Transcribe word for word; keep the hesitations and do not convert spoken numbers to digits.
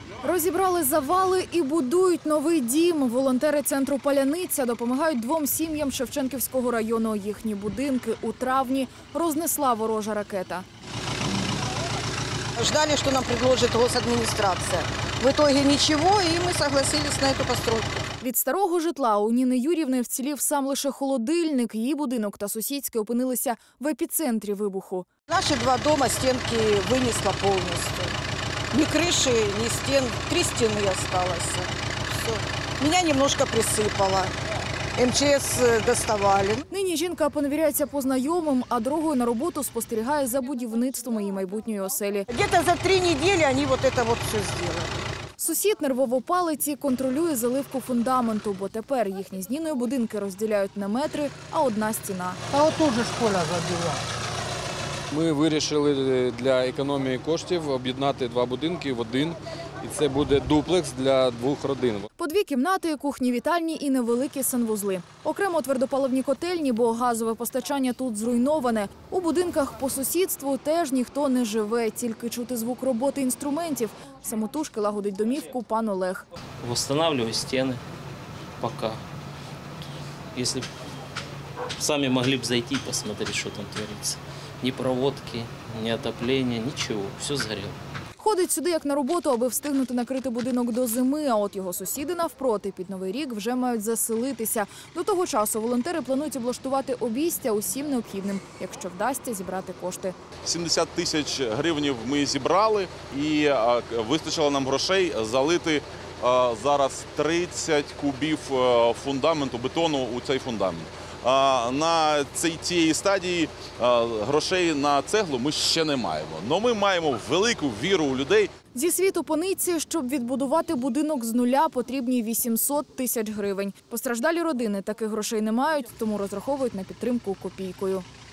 Розібрали завали і будують новий дім. Волонтери центру «Паляниця» допомагають двом сім'ям Шевченківського району. Їхні будинки у травні рознесла ворожа ракета. Ждали, что нам предложит госадминистрация. В итоге ничего, и мы согласились на эту постройку. Від старого житла у Ніни Юріївни вцілів сам лише холодильник. Її будинок та сусідське опинилися в епіцентрі вибуху. Наши два дома стенки вынесло полностью. Ни крыши, ни стен. Три стены осталось. Все. Меня немножко присыпало. эм че эс доставали. Нині жінка поневіряється по знайомим, а дорогою на роботу спостерігає за будівництвом її майбутньої оселі. Где-то за три недели они вот это вот все сделали. Сусід нервово палиць і контролює заливку фундаменту, бо тепер їхні з Ніною будинки розділяють не метри, а одна стіна. А отут же школа забила. Ми вирішили для економії коштів об'єднати два будинки в один. І це буде дуплекс для двох родин. По дві кімнати, кухні, вітальні і невеликі санвузли. Окремо твердопаливні котельні, бо газове постачання тут зруйноване. У будинках по сусідству теж ніхто не живе, тільки чути звук роботи інструментів. Самотужки лагодить домівку пан Олег. Восстанавливаю стіни поки. Якщо б самі могли б зайти і посмотрети, що там твориться. Ні проводки, ні отоплення, нічого, все згоріло. Ходить сюди як на роботу, аби встигнути накрити будинок до зими, а от його сусіди навпроти під Новий рік вже мають заселитися. До того часу волонтери планують облаштувати обійстя усім необхідним, якщо вдасться зібрати кошти. сімдесят тисяч гривень ми зібрали і вистачило нам грошей залити зараз тридцять кубів фундаменту, бетону у цей фундамент. На цій цієї стадії грошей на цеглу ми ще не маємо. Але ми маємо велику віру у людей. Зі світу по нитці, щоб відбудувати будинок з нуля, потрібні вісімсот тисяч гривень. Постраждалі родини таких грошей не мають, тому розраховують на підтримку копійкою.